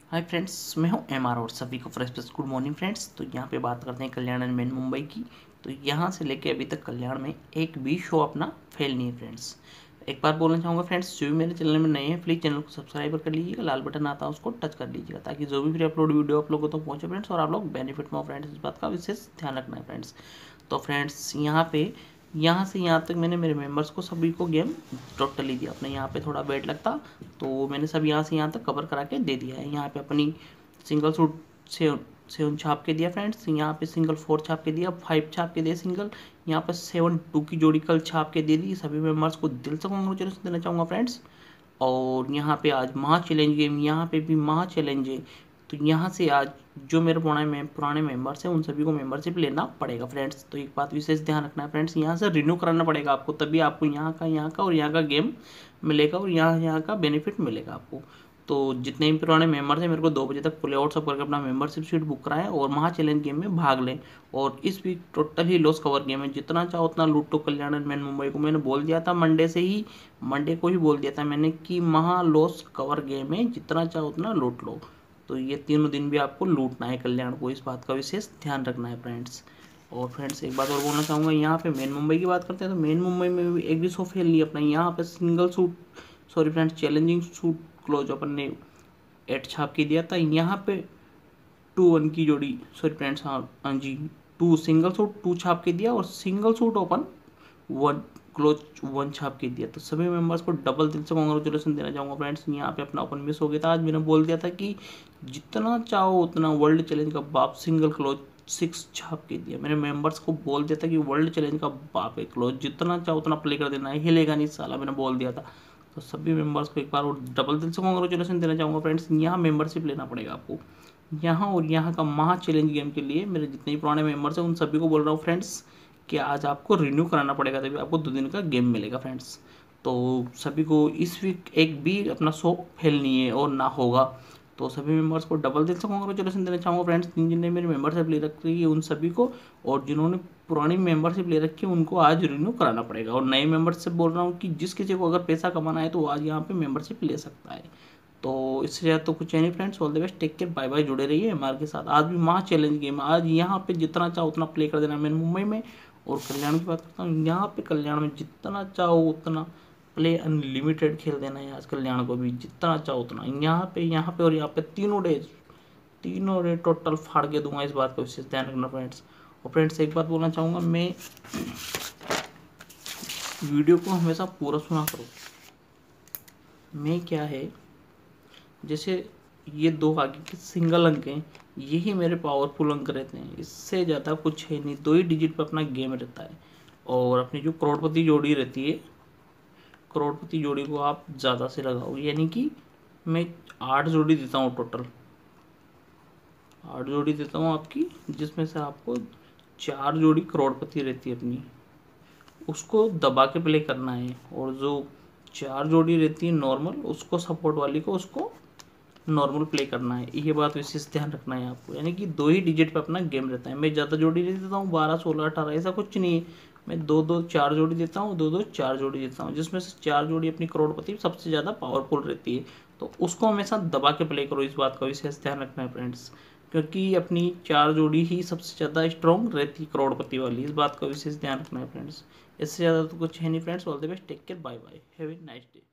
Hi friends, मैं हूं MR और सभी को फ्रेश गुड मॉर्निंग फ्रेंड्स। तो यहाँ पे बात करते हैं कल्याण एंड मेन मुंबई की। तो यहाँ से लेके अभी तक कल्याण में एक भी शो अपना फेल नहीं है फ्रेंड्स। एक बार बोलना चाहूँगा फ्रेंड्स, जो भी मेरे चैनल में नए हैं प्लीज़ चैनल को सब्सक्राइब कर लीजिएगा, लाल बटन आता है उसको टच कर लीजिएगा ताकि जो भी फ्री अपलोड वीडियो आप लोगों को तो पहुँचे फ्रेंड्स और आप लोग बेनिफिट में हो फ्रेंड्स। इस बात का विशेष ध्यान रखना है फ्रेंड्स। तो फ्रेंड्स यहाँ से यहाँ तक मैंने मेरे मेंबर्स को सभी को गेम टोटली दिया। अपने यहाँ पे थोड़ा वेट लगता तो मैंने सब यहाँ से यहाँ तक कवर करा के दे दिया है। यहाँ पे अपनी सिंगल सूट सेवन छाप के दिया फ्रेंड्स, यहाँ पे सिंगल 4 छाप के दिया, 5 छाप के दिया सिंगल, यहाँ पे 7-2 की जोड़ी कल छाप के दे दी। सभी मेंबर्स को दिल से कॉन्ग्रेचुलेसन देना चाहूँगा फ्रेंड्स। और यहाँ पे आज महा चैलेंज गेम, यहाँ पे भी महा चैलेंज है। तो यहाँ से आज जो मेरे पुराने मेंबर्स हैं उन सभी को मेंबरशिप लेना पड़ेगा फ्रेंड्स। तो एक बात विशेष ध्यान रखना है फ्रेंड्स, यहाँ से रिन्यू कराना पड़ेगा आपको, तभी आपको यहाँ का और यहाँ का गेम मिलेगा और यहाँ का बेनिफिट मिलेगा आपको। तो जितने भी पुराने मेंबर्स हैं मेरे को 2 बजे तक फुल व्हाट्सअप करके अपना मेंबरशिप सीट बुक कराएं और महा चैलेंज गेम में भाग लें। और इस वीक टोटल ही लॉस कवर गेम है, जितना चाहो उतना लूटो कल्याण एंड मेन मुंबई को। मैंने बोल दिया था मंडे को ही बोल दिया था मैंने कि महा लॉस कवर गेम है, जितना चाहो उतना लूट लो। तो ये तीनों दिन भी आपको लूटना है कल्याण को, इस बात का विशेष ध्यान रखना है फ्रेंड्स। और फ्रेंड्स एक बात और बोलना चाहूँगा, यहाँ पे मेन मुंबई की बात करते हैं तो मेन मुंबई में भी एक भी शो फेल नहीं अपना। यहाँ पे single suit sorry friends challenging suit close अपन ने 8 छाप के दिया था। यहाँ पे 2-1 की जोड़ी सॉरी फ्रेंड्स हाँ जी 2 सिंगल सूट 2 छाप के दिया और सिंगल सूट ओपन 1 क्लोज 1 छाप के दिया। तो सभी मेंबर्स को डबल दिल से कॉन्ग्रेचुलेसन देना चाहूँगा फ्रेंड्स। यहाँ पे अपना ओपन मिस हो गया था। आज मैंने बोल दिया था कि जितना चाहो उतना वर्ल्ड चैलेंज का बाप सिंगल क्लोज 6 छाप के दिया। मैंने मेंबर्स को बोल दिया था कि वर्ल्ड चैलेंज का बाप है क्लोज, जितना चाहो उतना प्ले कर देना है, हिलेगा नहीं साला, मैंने बोल दिया था। तो सभी मेंबर्स को एक बार और डबल दिल से कॉन्ग्रेचुलेसन देना चाहूँगा फ्रेंड्स। यहाँ मेंबरशिप लेना पड़ेगा आपको यहाँ, और यहाँ का महा चैलेंज गेम के लिए मेरे जितने भी पुराने मेंबर्स हैं उन सभी को बोल रहा हूँ फ्रेंड्स कि आज आपको रिन्यू कराना पड़ेगा, तभी आपको 2 दिन का गेम मिलेगा फ्रेंड्स। तो सभी को इस वीक एक भी अपना शो फेल नहीं है और ना होगा। तो सभी मेंबर्स को डबल दिल से कॉन्ग्रेचुलेसन देना चाहूँगा फ्रेंड्स, जिनने मेरी मेंबरशिप ले रखी है उन सभी को, और जिन्होंने पुरानी मेंबरशिप ले रखी है उनको आज रिन्यू कराना पड़ेगा। और नए मेंबरशिप बोल रहा हूँ कि जिस किसी को अगर पैसा कमाना है तो वो आज यहाँ पे मेंबरशिप ले सकता है। तो इससे ज़्यादा तो कुछ है नहीं friends. All the best, take care, bye bye. जुड़े रहिए एमआर के साथ। आज भी महा चैलेंज गेम, आज यहाँ पे जितना चाहो उतना प्ले कर देना मेन मुंबई में। और कल्याण की बात करता हूँ, यहाँ पे कल्याण में जितना चाहो उतना प्ले अनलिमिटेड खेल देना है आज कल्याण को भी, जितना चाहो उतना। यहाँ पे और यहाँ पे तीनों डे टोटल फाड़ के दूंगा, इस बात का विशेष ध्यान रखना फ्रेंड्स। और फ्रेंड्स एक बात बोलना चाहूँगा, मैं वीडियो को हमेशा पूरा सुना करो। मैं क्या है, जैसे ये 2 आगे के सिंगल अंक हैं, यही मेरे पावरफुल अंक रहते हैं, इससे ज़्यादा कुछ है नहीं। 2 ही डिजिट पे अपना गेम रहता है। और अपनी जो करोड़पति जोड़ी रहती है, करोड़पति जोड़ी को आप ज़्यादा से लगाओ, यानी कि मैं 8 जोड़ी देता हूँ, टोटल 8 जोड़ी देता हूँ आपकी, जिसमें से आपको 4 जोड़ी करोड़पति रहती है अपनी, उसको दबा के प्ले करना है। और जो 4 जोड़ी रहती है नॉर्मल, उसको सपोर्ट वाली को उसको नॉर्मल प्ले करना है। ये बात विशेष ध्यान रखना है आपको, यानी कि 2 ही डिजिट पे अपना गेम रहता है। मैं ज़्यादा जोड़ी नहीं देता हूँ, 12, 16, 18 ऐसा कुछ नहीं है। मैं 2-2, 4 जोड़ी देता हूँ, 2-2, 4 जोड़ी देता हूँ, जिसमें से 4 जोड़ी अपनी करोड़पति सबसे ज़्यादा पावरफुल रहती है। तो उसको हमेशा दबा के प्ले करो, इस बात का विशेष ध्यान रखना है फ्रेंड्स, क्योंकि अपनी 4 जोड़ी ही सबसे ज़्यादा स्ट्रॉन्ग रहती है करोड़पति वाली, इस बात का विशेष ध्यान रखना है फ्रेंड्स। इससे ज़्यादा तो कुछ है नहीं friends. All the best, take care, bye bye, have a nice day.